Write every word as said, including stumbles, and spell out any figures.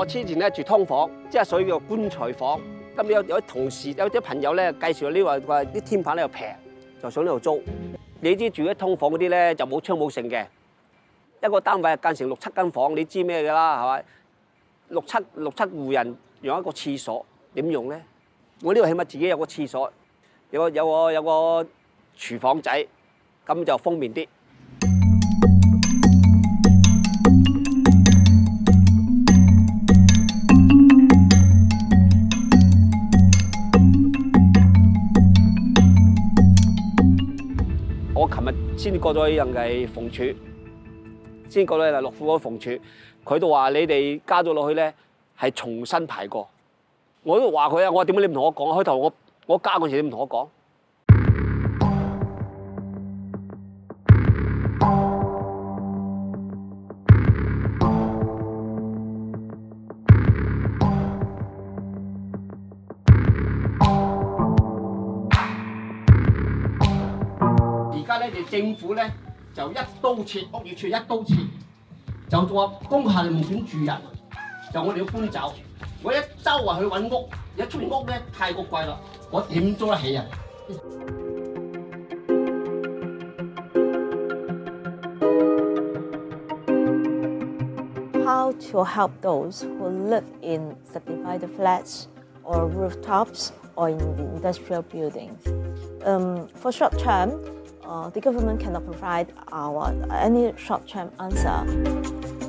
我之前咧住劏房，即係屬於叫棺材房。咁有有啲同事有啲朋友咧介紹呢話話啲天棚咧又平，就上呢度租。你知住一劏房嗰啲咧就冇窗冇剩嘅，一個單位係間成六七間房，你知咩㗎啦，係咪？六七六七戶人用一個廁所點用咧？我呢度起碼自己有個廁所，有個有個有個廚房仔，咁就方便啲。我琴日先過咗一樣嘅房署，先過咗係樂富嗰個房署，佢都話你哋加咗落去咧係重新排過。我都話佢啊，我話點解你唔同我講？開頭我我加嗰時你唔同我講。而家咧就政府咧就一刀切，屋宇署一刀切，就話工廈唔准住人，就我哋要搬走。我一周圍去揾屋，一出現屋咧太過貴啦，我點租得起啊？ How to help those who live in subdivided flats or rooftops or in the industrial buildings? Um, for short term, uh, the government cannot provide our any short-term answer.